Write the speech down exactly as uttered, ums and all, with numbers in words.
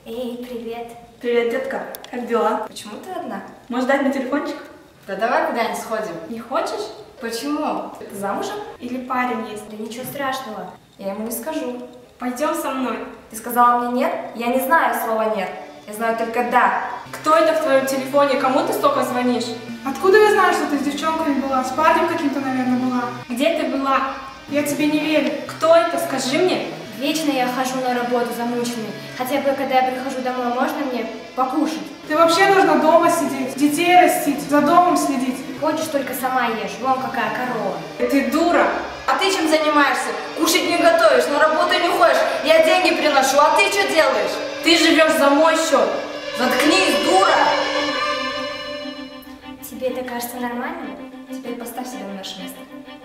Эй, привет. Привет, детка. Как дела? Почему ты одна? Можешь дать мне телефончик? Да давай куда-нибудь сходим. Не хочешь? Почему? Ты замужем? Или парень есть? Да ничего страшного. Я ему не скажу. Пойдем со мной. Ты сказала мне нет? Я не знаю слова нет. Я знаю только да. Кто это в твоем телефоне? Кому ты столько звонишь? Откуда я знаю, что ты с девчонками была? С парнем каким-то, наверное, была. Где ты была? Я тебе не верю. Кто это? Скажи мне. Вечно я хожу на работу замученной. Хотя бы, когда я прихожу домой, можно мне покушать? Ты вообще должна дома сидеть, детей растить, за домом следить. Ходишь, только сама ешь. Вон какая корова. Ты дура. А ты чем занимаешься? Кушать не готовишь, на работу не ходишь. Я деньги приношу, а ты что делаешь? Ты живешь за мой счет. Заткнись, дура! Тебе это кажется нормальным? Теперь поставь себя на наше место.